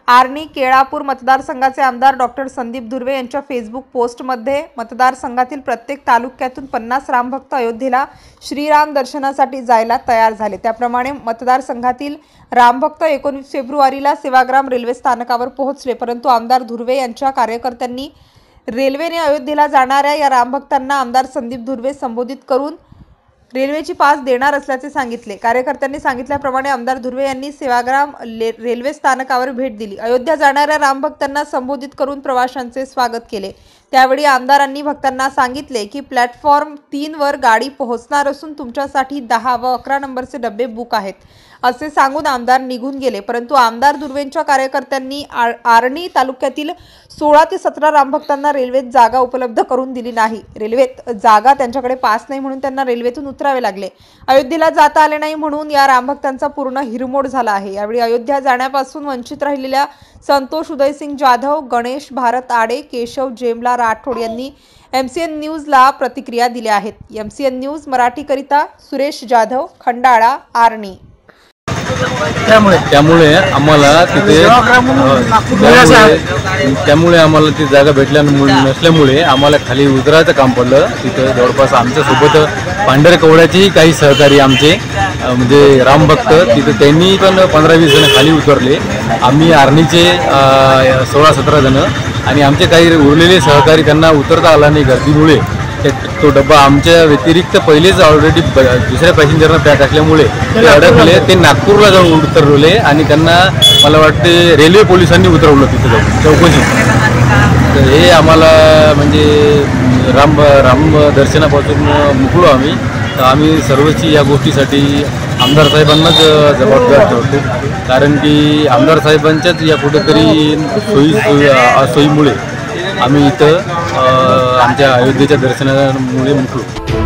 आर्णी केळापूर मतदारसंघाचे आमदार डॉक्टर संदीप धुर्वे यांच्या फेसबुक पोस्टमध्ये मतदारसंघातील प्रत्येक तालुक्यातून 50 रामभक्त अयोध्येला श्रीराम दर्शनासाठी जायला तयार झाले। त्याप्रमाणे मतदारसंघातील रामभक्त 19 फेब्रुवारीला सेवाग्राम रेल्वे स्थानकावर पोहोचले, परंतु आमदार धुर्वे यांच्या कार्यकर्त्यांनी रेल्वेने अयोध्येला जाणाऱ्या या रामभक्तांना आमदार संदीप धुर्वे संबोधित करून रेल्वेची पास देणार असल्याचे सांगितले। कार्यकर्त्यांनी सांगितल्याप्रमाणे आमदार धुर्वे यांनी सेवाग्राम रेल्वे स्थानकावर भेट दिली। अयोध्या जाणाऱ्या रामभक्तांना संबोधित करून प्रवाशांचे स्वागत केले। त्यावेळी आमदारांनी भक्तांना सांगितले की प्लॅटफॉर्म 3 वर गाडी पोहोचणार असून तुमच्यासाठी 10 व 11 नंबरचे डबे बुक आहेत असे सांगून आमदार निघून गेले। परंतु आमदार धुर्वेंच्या कार्यकर्त्यांनी आर्णी तालुक्यातील 16 ते 17 रामभक्तांना रेल्वेत जागा उपलब्ध करून दिली नाही। रेल्वेत जागा त्यांच्याकडे पास नाही म्हणून त्यांना रेल्वेतून उतरावे लागले। अयोध्येला जाता आले नाही म्हणून या रामभक्तांचा पूर्ण हिरमोड झाला आहे। यावेळी अयोध्या जाण्यापासून वंचित राहिलेल्या संतोष उदयसिंग जाधव, गणेश भारत आडे, केशव जेमला राठोड यांनी MCN न्यूजला प्रतिक्रिया दिल्या आहेत। MCN न्यूज मराठीकरिता सुरेश जाधव, खंडाळा, आर्णी। त्यामुळे आम्हाला ती जागा भेटल्या नसल्यामुळे आम्हाला खाली उतरायचं काम पडलं। तिथे जवळपास आमच्यासोबत पांढरकवड्याचेही काही सहकारी आमचे म्हणजे रामभक्त तिथे त्यांनी पण 15-20 जण खाली उतरले। आम्ही आर्णीचे 16-17 जण आणि आमचे काही उरलेले सहकारी त्यांना उतरता आला नाही गर्दीमुळे। तो डब्बा आमच्या व्यतिरिक्त पहिलेच ऑलरेडी दुसऱ्या पॅसेंजरना पॅक असल्यामुळे ते अडकले। ते नागपूरला जाऊन उतरवले आणि त्यांना मला वाटते रेल्वे पोलिसांनी उतरवलं तिथे जाऊन चौकशी। तर हे आम्हाला म्हणजे राम दर्शनापासून मुकलो आम्ही। तर आम्ही सर्वची या गोष्टीसाठी आमदार साहेबांनाच जबाबदार ठरवतो, कारण की आमदार साहेबांच्याच या कुठेतरी सोयीमुळे आम्ही इथं आमच्या अयोध्येच्या दर्शनामुळे मुकलो।